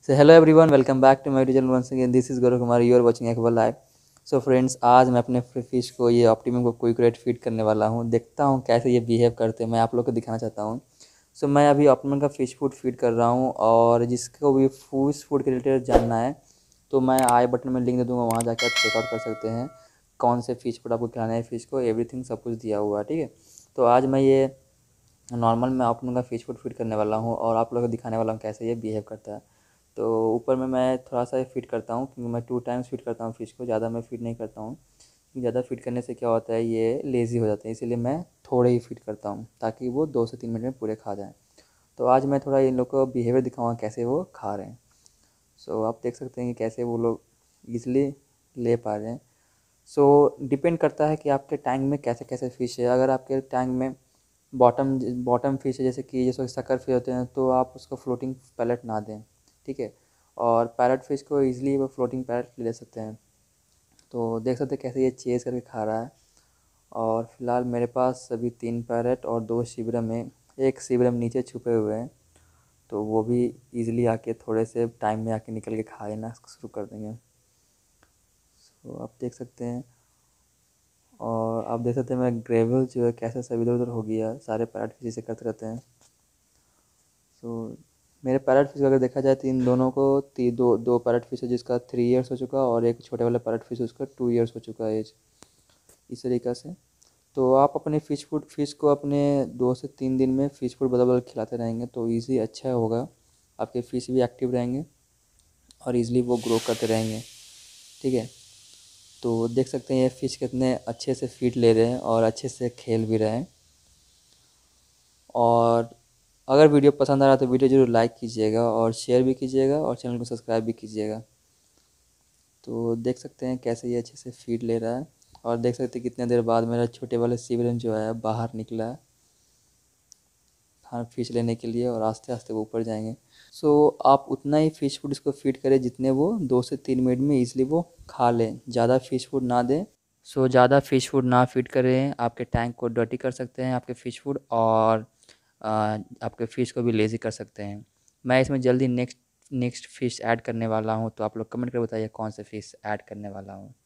So hello everyone, welcome back to my YouTube channel once again. This is Gaurav Kumar. You are watching Akbar Live. So friends, आज मैं अपने fish को ये optimum को quick feed करने वाला हूँ। देखता हूँ कैसे ये बिहेव करते हैं, मैं आप लोग को दिखाना चाहता हूँ। सो मैं अभी ऑप्टिमम का फिश फूड फीड कर रहा हूँ, और जिसको भी फिश फूड के रिलेटेड जानना है तो मैं आई बटन में लिंक दे दूँगा, वहाँ जाकर आप चेकआउट कर सकते हैं कौन से फिश फूड आपको खिलाना है। फिश को एवरीथिंग सब कुछ दिया हुआ है, ठीक है। तो आज मैं नॉर्मल मैं ऑप्टिमम का फिश फूड फीड करने वाला हूँ और आप लोगों को दिखाने वाला हूँ कैसे ये बिहेव करता है। तो ऊपर में मैं थोड़ा सा फीड करता हूँ, क्योंकि मैं 2 टाइम्स फीड करता हूँ फ़िश को, ज़्यादा मैं फीड नहीं करता हूँ, क्योंकि ज़्यादा फीड करने से क्या होता है, ये लेज़ी हो जाते हैं, इसीलिए मैं थोड़े ही फीड करता हूँ ताकि वो 2 से 3 मिनट में पूरे खा जाएँ। तो आज मैं थोड़ा इन लोग को बिहेवियर दिखाऊँगा कैसे वो खा रहे हैं। सो आप देख सकते हैं कि कैसे वो लोग ईज़िली ले पा रहे हैं। सो डिपेंड करता है कि आपके टैंक में कैसे कैसे फ़िश है। अगर आपके टैंक में बॉटम बॉटम फिश है, जैसे कि जैसे शक्कर फिश होते हैं, तो आप उसको फ्लोटिंग पैलेट ना दें, ठीक है। और पैरेट फिश को इजीली वो फ्लोटिंग पैलेट ले सकते हैं। तो देख सकते हैं कैसे ये चेज़ करके खा रहा है। और फिलहाल मेरे पास अभी 3 पैरेट और 2 सिबरम है। एक सिबरम नीचे छुपे हुए हैं, तो वो भी इजीली आके थोड़े से टाइम में आके निकल के खाना शुरू कर देंगे। तो आप देख सकते हैं, और आप देख सकते हैं मैं ग्रेवल जो है कैसे सब इधर उधर हो गया, सारे पैरेट फिश से करते रहते हैं। सो मेरे पैरेट फिश अगर देखा जाए तो इन दोनों को दो दो पैरेट फिश है जिसका 3 इयर्स हो चुका, और एक छोटे वाला पैरेट फिश उसका 2 इयर्स हो चुका है एज, इस तरीक़े से। तो आप अपने फिश को अपने 2 से 3 दिन में फ़िश फूड बदल बदल खिलाते रहेंगे तो ईज़ी अच्छा होगा। आपके फ़िश भी एक्टिव रहेंगे और ईज़िली वो ग्रो करते रहेंगे, ठीक है। तो देख सकते हैं ये फ़िश कितने अच्छे से फीड ले रहे हैं और अच्छे से खेल भी रहे हैं। और अगर वीडियो पसंद आ रहा है तो वीडियो ज़रूर लाइक कीजिएगा और शेयर भी कीजिएगा और चैनल को सब्सक्राइब भी कीजिएगा। तो देख सकते हैं कैसे ये अच्छे से फीड ले रहा है, और देख सकते हैं कितने देर बाद मेरा छोटे वाले सिबरन जो है बाहर निकला है हाँ फिश लेने के लिए, और आस्ते आस्ते वो ऊपर जाएंगे। सो आप उतना ही फ़िश फूड इसको फीड करें जितने वो 2 से 3 मिनट में ईज़िली वो खा लें, ज़्यादा फ़िश फूड ना दें। सो ज़्यादा फ़िश फूड ना फीड करें, आपके टैंक को डर्टी कर सकते हैं आपके फ़िश फूड, और आपके फ़िश को भी लेज़ी कर सकते हैं। मैं इसमें जल्दी नेक्स्ट नेक्स्ट फ़िश ऐड करने वाला हूँ, तो आप लोग कमेंट करके बताइए कौन से फ़िश ऐड करने वाला हूँ।